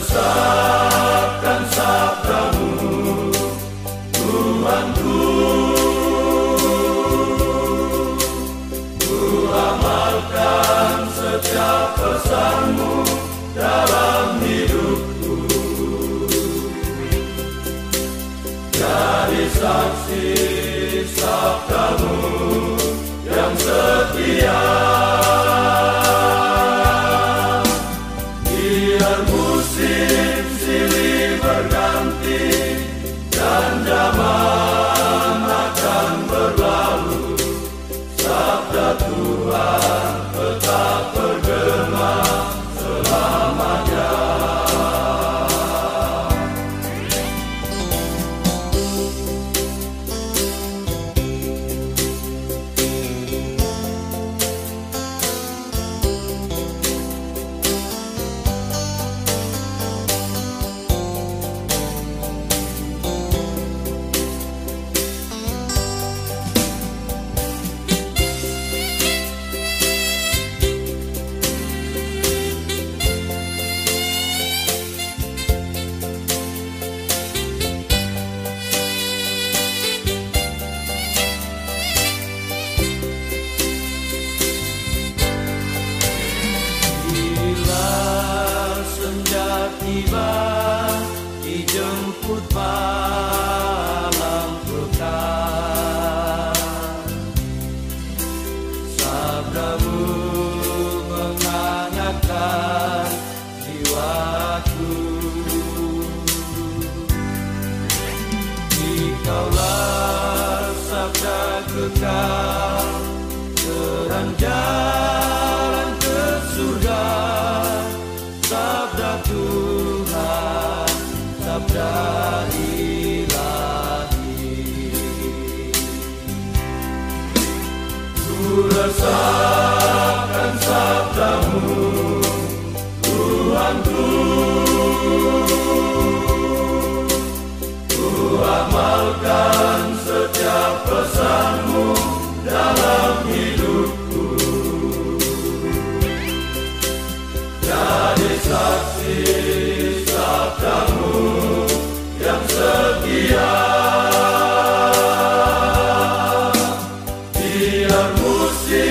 resapkan sabdamu, Tuhanku. Ku amalkan setiap pesanmu dalam hidupku. Jadi saksi sabdamu yang setia. Biar musim silih berganti dan zaman akan berlalu, sabda Tuhan tetap bergema selamanya. Tiba dijemput malam pekan, sabdamu menghangatkan jiwaku. Dikaulah sabda kekal, terang jalan ke surga, sabda Tuhan, sabda ilahi. Ku resapkan sabdamu, Tuhanku. Ku amalkan setiap pesanmu dalam hidupku. Jadi saksi sabdamu yang setia. Biar musim